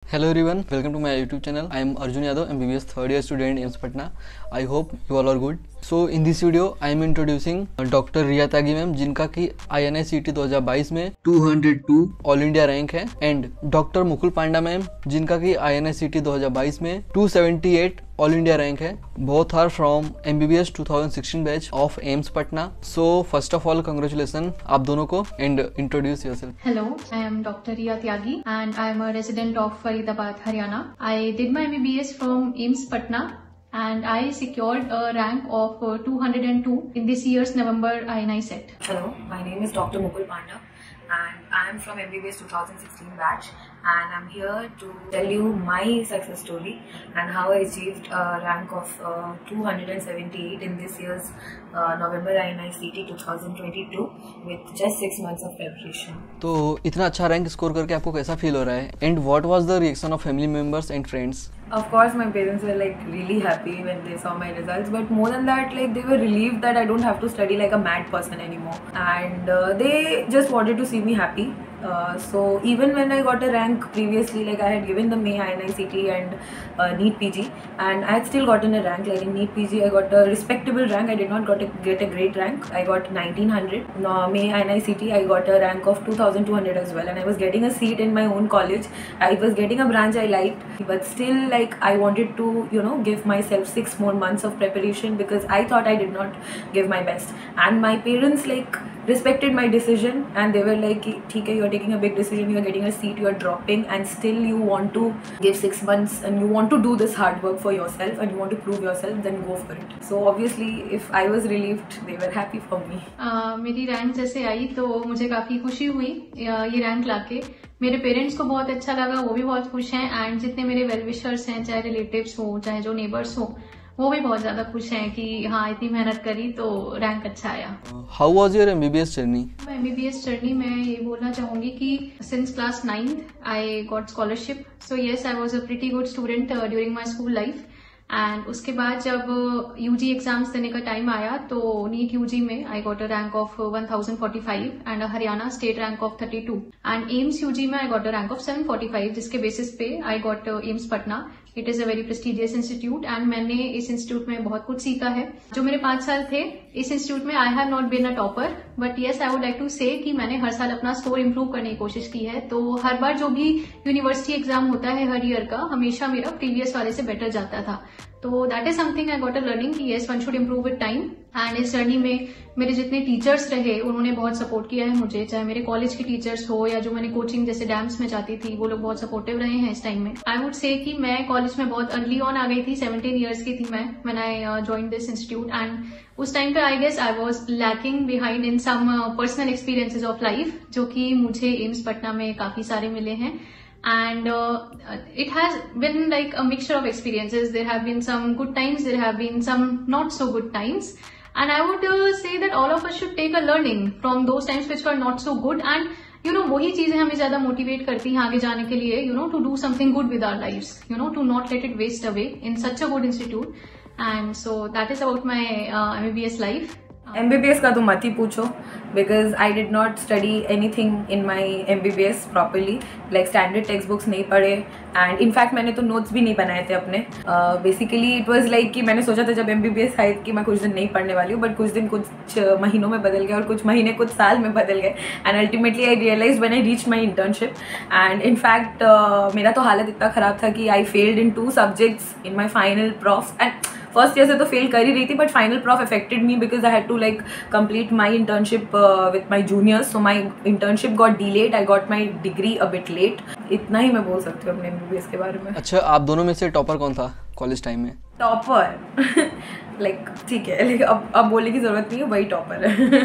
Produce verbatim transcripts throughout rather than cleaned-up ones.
Hello everyone, welcome to my YouTube channel. I am Arjun Yadav, M B B S third year student in A I I M S Patna. I hope you all are good. So in this video, I am introducing Doctor Riya Tyagi ma'am, जिनका कि आई N आई C T दो हज़ार बाईस में दो सौ दो all India rank है, and doctor Mukul Panda ma'am, जिनका कि आई एन आई सी टी दो हज़ार बाईस में दो सौ अठहत्तर ऑल इंडिया रैंक है. Both are from M B B S two thousand sixteen batch of AIIMS Patna. So first of all congratulation आप दोनों को, and introduce yourself. Hello, I am Doctor Riya Tyagi and I am a resident of Faridabad, Haryana. I did my M B B S from A I M S Patna and I secured a rank of uh, two hundred two in this year's November I N I set. Hello, my name is Doctor Mukul Panda and I am from M B B S twenty sixteen batch, and I'm here to tell you my success story and how I achieved a rank of uh, two hundred seventy-eight in this year's uh, November I N I C T twenty twenty-two with just six months of preparation. तो इतना अच्छा rank score करके आपको कैसा feel हो रहा है, and what was the reaction of family members and friends? Of course, my parents were like really happy when they saw my results, but more than that, like they were relieved that I don't have to study like a mad person anymore, and uh, they just wanted to see me happy. Uh, so even when I got a rank previously, like I had given the May I N I C T and uh, NEET P G, and I had still gotten a rank. Like in NEET P G, I got a respectable rank. I did not got a, get a great rank. I got nineteen hundred. No, May I N I C T, I got a rank of two thousand two hundred as well, and I was getting a seat in my own college. I was getting a branch I liked, but still, like I wanted to, you know, give myself six more months of preparation because I thought I did not give my best, and my parents like respected my decision, and they were like, "ठीक है, you are taking a big decision, you are getting a seat, you are dropping, and still you want to give six months and you want to do this hard work for yourself and you want to prove yourself, then go for it." So obviously, if I was relieved, they were happy for me. uh, मेरी rank जैसे आई तो मुझे काफी खुशी हुई ये rank लाके. मेरे पेरेंट्स को बहुत अच्छा लगा, वो भी बहुत खुश हैं, एंड जितने मेरे वेल विशर्स हैं, चाहे रिलेटिव्स हो चाहे जो नेबर्स हो, वो भी बहुत ज्यादा खुश हैं कि हाँ इतनी मेहनत करी तो रैंक अच्छा आया. How was your M B B S journey? M B B S journey मैं ये बोलना चाहूंगी कि since class ninth I got scholarship. So yes, I was a pretty good student during my school life, and उसके बाद जब UG exams देने का टाइम आया तो नीट यूजी में I got a rank of one thousand forty five and Haryana state rank of thirty two, and AIIMS UG में I got a rank of seven forty five, जिसके बेसिस पे I got AIIMS Patna. It is a very prestigious institute, and मैंने इस institute में बहुत कुछ सीखा है. जो मेरे पांच साल थे इस इंस्टीट्यूट में, I have not been a topper, but yes I would like to say कि मैंने हर साल अपना स्कोर इम्प्रूव करने की कोशिश की है. तो हर बार जो भी यूनिवर्सिटी एग्जाम होता है हर ईयर का, हमेशा मेरा प्रीवियस वाले से बेटर जाता था. तो that is something I got a learning कि yes one should improve with time. And इस जर्नी में मेरे जितने टीचर्स रहे उन्होंने बहुत सपोर्ट किया है मुझे, चाहे मेरे कॉलेज के टीचर्स हो या जो मैंने कोचिंग जैसे डैम्स में जाती थी, वो लोग बहुत सपोर्टिव रहे हैं इस टाइम में. आई वुड से कि मैं कॉलेज में बहुत अर्ली ऑन आ गई थी, सेवनटीन ईयर्स की थी मैं when I joined this institute, and उस टाइम पे I guess I was lacking behind in some personal experiences of life, जो कि मुझे एम्स पटना में काफी सारे मिले हैं. And uh, it has been like a mixture of experiences. There have been some good times, there have been some not so good times, and I would uh, say that all of us should take a learning from those times which were not so good, and you know वही चीजें हमें ज्यादा motivate करती हैं आगे जाने के लिए, you know, to do something good with our lives, you know, to not let it waste away in such a good institute. And so that is about my uh, M B B S life. M B B S का तो मत ही पूछो, because I did not study anything in my M B B S properly, like standard textbooks नहीं पढ़े, and in fact मैंने तो notes भी नहीं बनाए थे अपने. uh, basically it was like कि मैंने सोचा था जब M B B S आए कि मैं कुछ दिन नहीं पढ़ने वाली हूँ, but कुछ दिन कुछ महीनों में बदल गए और कुछ महीने कुछ साल में बदल गए, and ultimately I realized when I reached my internship, and in fact uh, मेरा तो हालत इतना ख़राब था कि I failed in two subjects in my final prof, and first year से तो फेल कर ही रही थी, but final prof affected me because I had to like complete my internship with my juniors. So my internship got delayed, I got my degree a bit late. इतना ही मैं बोल सकती हूँ अपने एमबीबीएस के बारे में. अच्छा, आप दोनों में से टॉपर कौन था कॉलेज टाइम में? टॉपर लाइक ठीक है, लेकिन अब अब बोलने की जरूरत नहीं है, वही टॉपर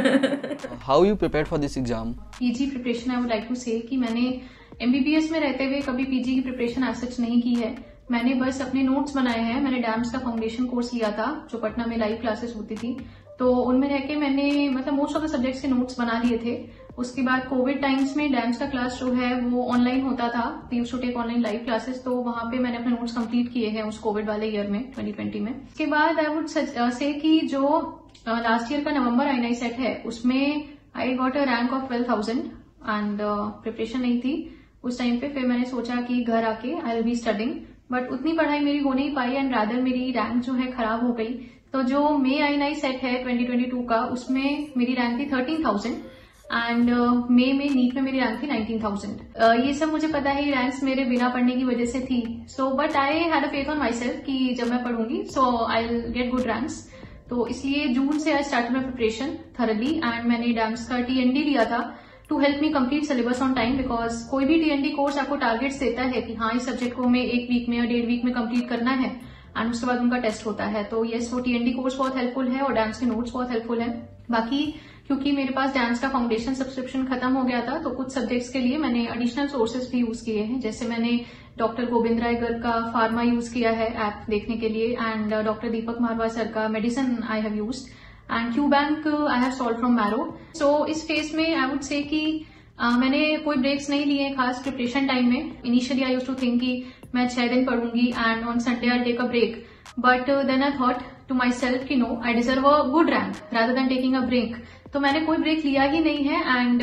है. How you prepared for this exam? PG preparation I would like to say कि मैंने एमबीबीएस में रहते हुए कभी पीजी की प्रिपरेशन आज सच नहीं की है. मैंने बस अपने नोट्स बनाए हैं. मैंने डैम्स का फाउंडेशन कोर्स लिया था जो पटना में लाइव क्लासेस होती थी, तो उनमें रह के मैंने मतलब मोस्ट ऑफ द सब्जेक्ट्स के नोट्स बना लिए थे. उसके बाद कोविड टाइम्स में डैम्स का क्लास जो है वो ऑनलाइन होता था, we used to take online live classes, तो वहां पे मैंने अपने नोट्स कंप्लीट किए हैं उस कोविड वाले ईयर में ट्वेंटी ट्वेंटी में. उसके बाद आई वुड से कि जो लास्ट ईयर का नवंबर आई एन आई सेट है उसमें I got a rank of twelve thousand and preparation नहीं थी. उस टाइम पे फिर मैंने सोचा कि घर आके I will be studying, but उतनी पढ़ाई मेरी हो नहीं पाई एंड रादर मेरी रैंक जो है खराब हो गई। तो जो May I N I CET है ट्वेंटी ट्वेंटी टू का, उसमें मेरी रैंक थी थर्टीन थाउजेंड एंड मे में नीट में मेरी रैंक थी नाइनटीन थाउजेंड। uh, ये सब मुझे पता है, रैंक्स मेरे बिना पढ़ने की वजह से थी। So but I had a faith on my self कि जब मैं पढ़ूंगी so I will get good ranks. तो इसलिए जून से I start my preparation thoroughly and मैंने डैम्स का टी एन डी लिया था to help me complete syllabus on time, because कोई भी टी एन डी कोर्स आपको टारगेट्स देता है कि हाँ इस सब्जेक्ट को हमें एक वीक में या डेढ़ वीक में कंप्लीट करना है एंड उसके बाद उनका टेस्ट होता है। तो येस, वो टी एन डी कोर्स बहुत हेल्पफुल है और डैम्स के नोट्स बहुत हेल्पफुल है। बाकी क्योंकि मेरे पास डैम्स का फाउंडेशन सब्सक्रिप्शन खत्म हो गया था, तो कुछ सब्जेक्ट्स के लिए मैंने एडिशनल सोर्सेज भी यूज किए हैं। जैसे मैंने डॉक्टर गोविंद राय गर्ग का फार्मा यूज किया है ऐप देखने के लिए and doctor Deepak Marwah sir का medicine I have used and Q bank I have solve from Marrow. So इस फेज में आई वुड से कि uh, मैंने कोई ब्रेक्स नहीं लिए खास प्रिपरेशन टाइम में। Initially I used to think कि मैं छह दिन पढ़ूंगी and on Sunday I take a break, but then I thought to my self कि no, I deserve a good rank rather than taking a break. तो मैंने कोई ब्रेक लिया ही नहीं है and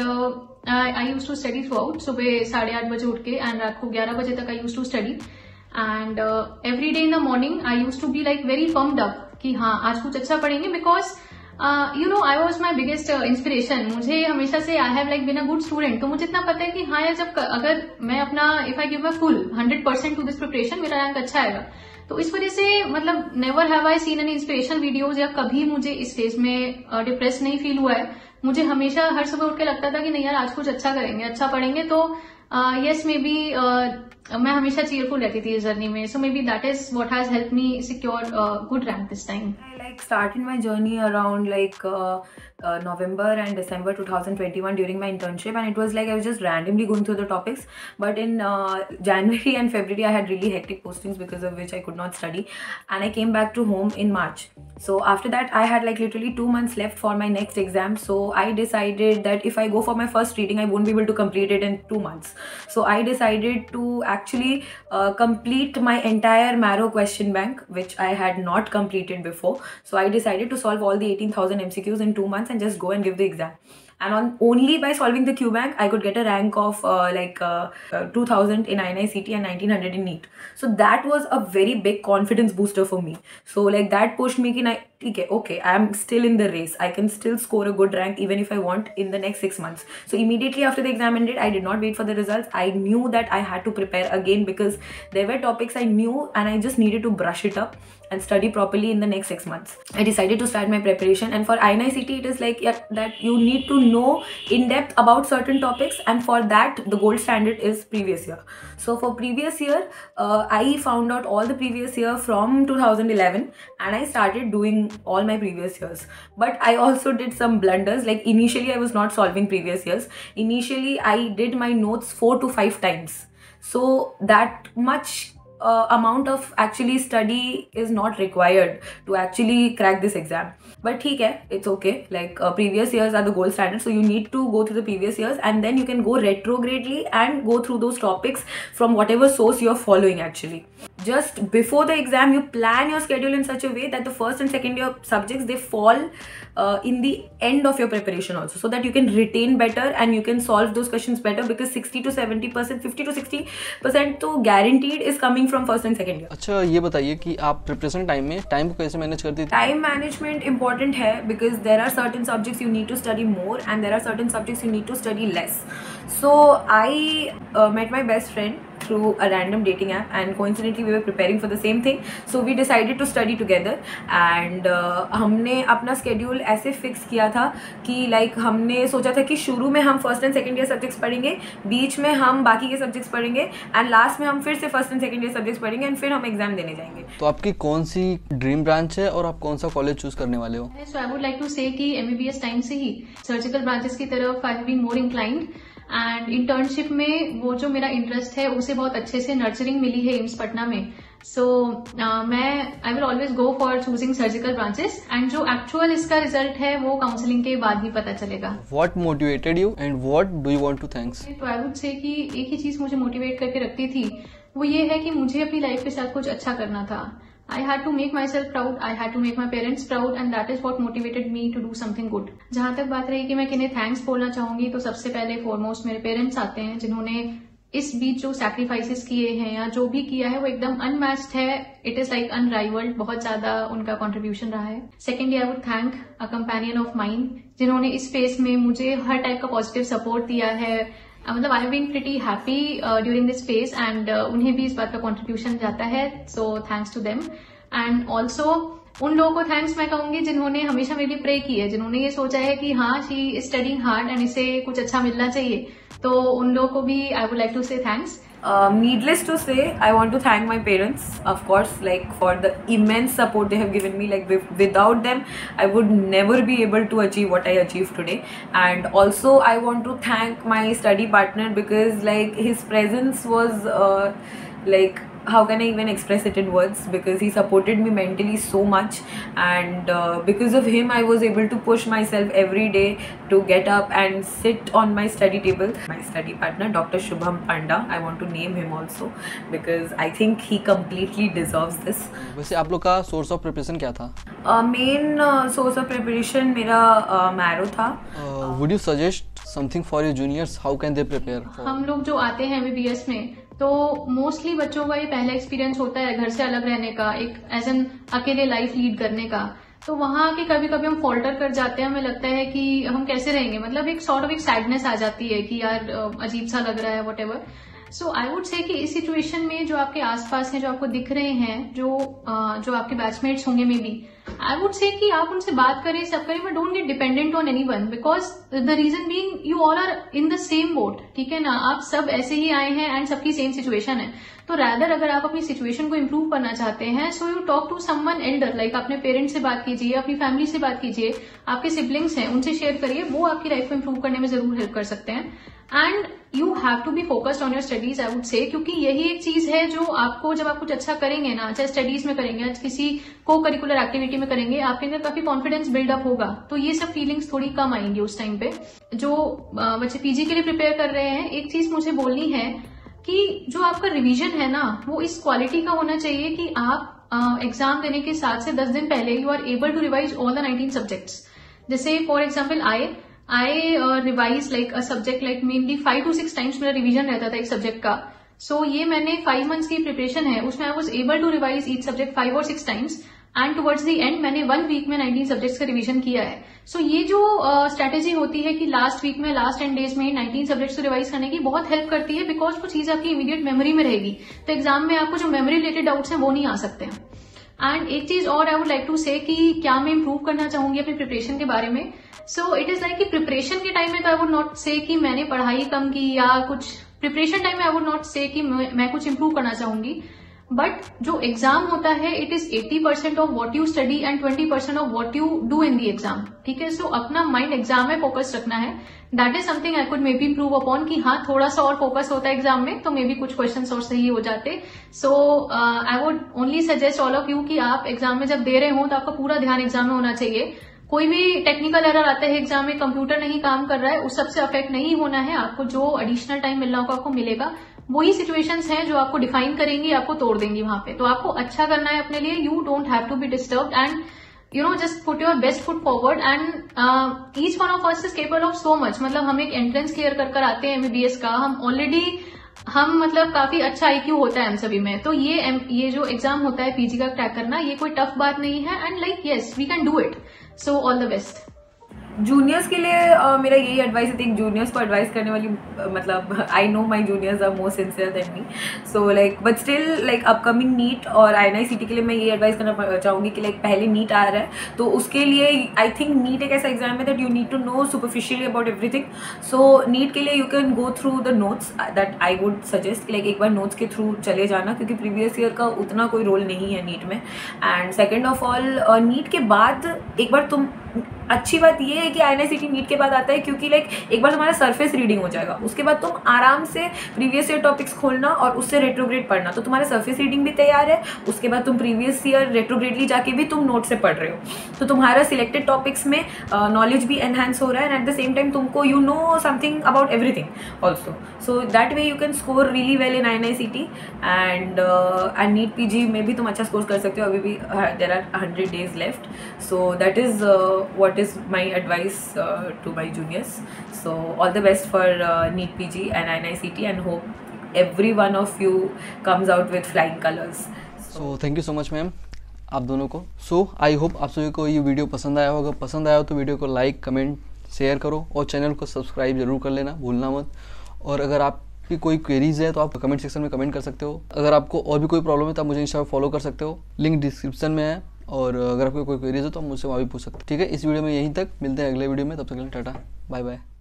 I use to study throughout. सुबह साढ़े आठ बजे उठ के एंड रात को ग्यारह बजे तक I use to study and every day in the morning I use to be like very pumped up कि हाँ आज कुछ अच्छा पढ़ेंगे, because you know I was my biggest inspiration. मुझे हमेशा से I have like been a good student, तो मुझे इतना पता है कि हाँ यार जब अगर मैं अपना if I give my full hundred percent to this preparation मेरा रैंक अच्छा आएगा। तो इस वजह से मतलब never have I seen any inspirational videos या कभी मुझे इस फेज में डिप्रेस uh, नहीं फील हुआ है। मुझे हमेशा हर सुबह उठ के लगता था कि नहीं यार आज कुछ अच्छा करेंगे, अच्छा पढ़ेंगे। तो यस मे बी मैं हमेशा चीयरफुल रहती थी इस जर्नी में। So maybe that is what has help me secure good rank this time. I like started my journey around like uh, uh, November and December twenty twenty-one during my internship, and it was like I was just randomly going through the topics. But in uh, January and February I had really hectic postings because of which I could not study, and I came back to home in March. So after that I had like literally two months left for my next exam. So I decided that if I go for my first reading I won't be able to complete it in two months. So I decided to actually uh, complete my entire Marrow question bank, which I had not completed before. So I decided to solve all the eighteen thousand M C Qs in two months and just go and give the exam. And on only by solving the Q bank I could get a rank of uh, like uh, uh, two thousand in I N I C T and nineteen hundred in NEET. So that was a very big confidence booster for me. So like that pushed me कि okay, okay, I am still in the race. I can still score a good rank even if I want in the next six months. So immediately after the exam ended, I did not wait for the results. I knew that I had to prepare again because there were topics I knew and I just needed to brush it up and study properly in the next six months. I decided to start my preparation, and for I N I C T it is like yeah, that you need to know in depth about certain topics, and for that the gold standard is previous year. So for previous year uh, I found out all the previous year from two thousand eleven and I started doing all my previous years. But I also did some blunders. Like initially I was not solving previous years. Initially I did my notes four to five times. So that much uh, amount of actually study is not required to actually crack this exam. But theek hai, it's okay. Like uh, previous years are the gold standard, so you need to go through the previous years and then you can go retrogradely and go through those topics from whatever source you're following actually. Just before the exam, you plan your schedule in such a way that the first and second year subjects, they fall uh, in the end of your preparation also, so that you can retain better and you can solve those questions better, because sixty to seventy percent, fifty to sixty percent तो guaranteed is coming from first and second year. अच्छा ये बताइए कि आप preparation time में time को कैसे manage करती थी? Time management important है because there are certain subjects you need to study more and there are certain subjects you need to study less. So I uh, met my best friend through a random dating app and coincidentally we were preparing for the same thing, so we decided to study together and uh, हमने अपना schedule ऐसे fix किया था कि like हमने सोचा था कि शुरू में हम first and second year subjects पढ़ेंगे, बीच में हम बाकी के subjects पढ़ेंगे and last में हम फिर से first and second year subjects पढ़ेंगे and फिर हम exam देने जाएंगे. तो आपकी कौन सी ड्रीम ब्रांच है और आप कौन सा कॉलेज चूज करने वाले हो? So I would like to say कि M B B S time से ही सर्जिकल ब्रांचेस की तरफ I have been more inclined and internship में वो जो मेरा इंटरेस्ट है उसे बहुत अच्छे से नर्चरिंग मिली है एम्स पटना में. सो so, uh, मैं I will always go for choosing surgical branches and जो एक्चुअल इसका रिजल्ट है वो काउंसलिंग के बाद ही पता चलेगा. What motivated you and what do you want to thanks? तो आई वुड से कि एक ही चीज मुझे मोटिवेट करके रखती थी, वो ये है कि मुझे अपनी लाइफ के साथ कुछ अच्छा करना था. I had to make myself proud, I had to make my parents proud and that is what motivated me to do something good. जहाँ तक बात रही कि मैं किन्हें थैंक्स बोलना चाहूंगी तो सबसे पहले फॉरमोस्ट मेरे पेरेंट्स आते हैं जिन्होंने इस बीच जो सैक्रिफाइसेस किए हैं या जो भी किया है वो एकदम अनमैच्ड है. It is like unrivalled. बहुत ज्यादा उनका कंट्रीब्यूशन रहा है. Secondly I would thank a companion of mind जिन्होंने इस फेज में मुझे हर टाइप का पॉजिटिव सपोर्ट दिया है. uh, मतलब I have been pretty happy during this phase and उन्हें भी इस बात का कंट्रीब्यूशन जाता है. So thanks to them. And also उन लोगों को थैंक्स मैं कहूंगी जिन्होंने हमेशा मेरे लिए प्रे की है, जिन्होंने ये सोचा है कि हाँ she is studying hard and इसे कुछ अच्छा मिलना चाहिए. तो उन लोगों को भी I would like to say thanks. Um, needless to say, I want to thank my parents, of course, like for the immense support they have given me. Like with, without them, I would never be able to achieve what I achieved today. And also, I want to thank my study partner because like his presence was uh, like, how can I even express it in words, because he supported me mentally so much, and uh, because of him I was able to push myself every day to get up and sit on my study table. My study partner Doctor Shubham Panda, I want to name him also because I think he completely deserves this. वैसे आप लोग का source of preparation क्या था? Main source of preparation मेरा Marrow uh, था. Would you suggest something for your juniors, how can they prepare? हम लोग जो आते हैं एमबीबीएस में तो मोस्टली बच्चों का ये पहला एक्सपीरियंस होता है घर से अलग रहने का, एक एज एन अकेले लाइफ लीड करने का. तो वहां के कभी कभी हम फॉल्टर कर जाते हैं, हमें लगता है कि हम कैसे रहेंगे, मतलब एक सॉर्ट ऑफ एक सैडनेस आ जाती है कि यार अजीब सा लग रहा है whatever. So I would say कि इस सिचुएशन में जो आपके आसपास हैं, जो आपको दिख रहे हैं, जो जो आपके बैचमेट्स होंगे may be, I would say कि आप उनसे बात करें, सब करें, but don't get dependent on anyone because the reason being you all are in the same boat. ठीक है ना, आप सब ऐसे ही आए हैं एंड सबकी सेम सिचुएशन है. तो रैदर अगर आप अपनी सिचुएशन को इम्प्रूव करना चाहते हैं, so you talk to someone elder, like अपने पेरेंट्स से बात कीजिए, अपनी फैमिली से बात कीजिए, आपके सिबलिंग्स हैं उनसे शेयर करिए, वो आपकी लाइफ को इम्प्रूव करने में जरूर हेल्प कर सकते हैं. And you have to be focused on your studies I would say, क्योंकि यही एक चीज है जो आपको, जब आप कुछ अच्छा करेंगे ना, चाहे स्टडीज में करेंगे, किसी को करिकुलर एक्टिविटी में करेंगे, आपके अंदर काफी कॉन्फिडेंस बिल्डअप होगा. तो ये सब फीलिंग्स थोड़ी कम आएंगी उस टाइम पे. जो बच्चे पीजी के लिए प्रिपेयर कर रहे हैं, एक चीज मुझे बोलनी है कि जो आपका रिवीजन है ना, वो इस क्वालिटी का होना चाहिए कि आप एग्जाम uh, देने के सात से दस दिन पहले you are able to revise all the nineteen subjects. जैसे for example I I revise like a subject like mainly five to six times मेरा रिवीजन रहता था एक सब्जेक्ट का. सो so, ये मैंने फाइव मंथ्स की प्रिपरेशन है, उसमें I was able to revise each subject five और six times and towards the end मैंने वन वीक में नाइनटीन सब्जेक्ट्स का रिवीजन किया है. सो so, ये जो स्ट्रेटेजी uh, होती है कि लास्ट वीक में, लास्ट टेन डेज में नाइनटीन सब्जेक्ट्स को रिवाइज करने की, बहुत हेल्प करती है बिकॉज वो चीज आपकी इमीडिएट मेमोरी में रहेगी. तो एग्जाम में आपको जो मेमोरी रिलेटेड डाउट्स हैं वो नहीं आ सकते हैं. एंड एक चीज और आई वुड लाइक टू से कि क्या मैं इम्प्रूव करना चाहूंगी अपनी प्रिपरेशन के बारे में. सो इट इज लाइक कि प्रिपरेशन के टाइम में तो आई वुड नॉट से कि मैंने पढ़ाई कम की या कुछ. प्रिपरेशन टाइम में आई वुड नॉट से कि मैं कुछ इम्प्रूव करना चाहूंगी, बट जो एग्जाम होता है it is eighty percent of what you study and twenty percent of what you do in the exam. ठीक है, सो so, अपना माइंड एग्जाम में फोकस रखना है. That is something I could maybe improve upon कि हाँ थोड़ा सा और फोकस होता है एग्जाम में तो मे बी कुछ क्वेश्चन और सही हो जाते. So I would only suggest all of you कि आप एग्जाम में जब दे रहे हो तो आपका पूरा ध्यान एग्जाम में होना चाहिए. कोई भी टेक्निकल एरर आता है एग्जाम में, कंप्यूटर नहीं काम कर रहा है, उस सबसे अफेक्ट नहीं होना है. आपको जो एडिशनल टाइम मिलना होगा आपको मिलेगा. वही सिचुएशंस हैं जो आपको डिफाइन करेंगी, आपको तोड़ देंगी वहां पे. तो आपको अच्छा करना है अपने लिए. You don't have to be disturbed and you know just put your best foot forward. And each one of us is capable of so much. मतलब हम एक एंट्रेंस क्लियर कर कर आते हैं एमबीबीएस का, हम ऑलरेडी हम मतलब काफी अच्छा आईक्यू होता है हम सभी में. तो ये ये जो एग्जाम होता है पीजी का क्रैक करना, ये कोई टफ बात नहीं है. And like yes we can do it. So all the best. Juniors के लिए uh, मेरा यही एडवाइस है. थिंक जूनियर्स को एडवाइस करने वाली uh, मतलब I know my juniors are more sincere than me. So like but still like upcoming NEET और आईएनआईसीटी के लिए मैं ये एडवाइस करना चाहूँगी कि लाइक पहले नीट आ रहा है तो उसके लिए आई थिंक नीट एक ऐसा एग्जाम है that you need to know superficially about everything. So NEET के लिए you can go through the notes that I would suggest. Like एक बार नोट्स के थ्रू चले जाना क्योंकि प्रीवियस ईयर का उतना कोई रोल नहीं है नीट में. And second of all NEET के बाद एक बार तुम, अच्छी बात ये है कि आईएनआईसीटी नीट के बाद आता है क्योंकि लाइक एक बार तुम्हारा सरफेस रीडिंग हो जाएगा, उसके बाद तुम आराम से प्रीवियस ईयर टॉपिक्स खोलना और उससे रेट्रोग्रेड पढ़ना. तो तुम्हारा सरफेस रीडिंग भी तैयार है, उसके बाद तुम प्रीवियस ईयर रेट्रोग्रेडली जाके भी तुम नोट से पढ़ रहे हो. तो तुम्हारा सिलेक्टेड टॉपिक्स में नॉलेज uh, भी एनहांस हो रहा है and at the same time तुमको you know something about everything also. So that way you can score really well in INICET and and NEET PG में भी तुम अच्छा स्कोर कर सकते हो. अभी भी there are hundred days left. So that is what is my advice uh, to my juniors. So all the best for uh, NEET P G and I N I C T and hope every one of you comes out with flying colors. So thank you so much ma'am आप दोनों को. सो I hope आप सभी को ये video पसंद आया होगा. पसंद आया हो तो वीडियो को लाइक कमेंट शेयर करो और चैनल को सब्सक्राइब जरूर कर लेना, भूलना मत. और अगर आपकी कोई क्वेरीज है तो आप कमेंट सेक्शन में कमेंट कर सकते हो. अगर आपको और भी कोई प्रॉब्लम है तो आप मुझे इंस्टा पर फॉलो कर सकते हो, लिंक डिस्क्रिप्शन में है. और अगर आपको कोई क्वेरीज है तो आप मुझसे वहाँ भी पूछ सकते हो. ठीक है, इस वीडियो में यहीं तक, मिलते हैं अगले वीडियो में. तब तक के लिए टाटा बाय बाय.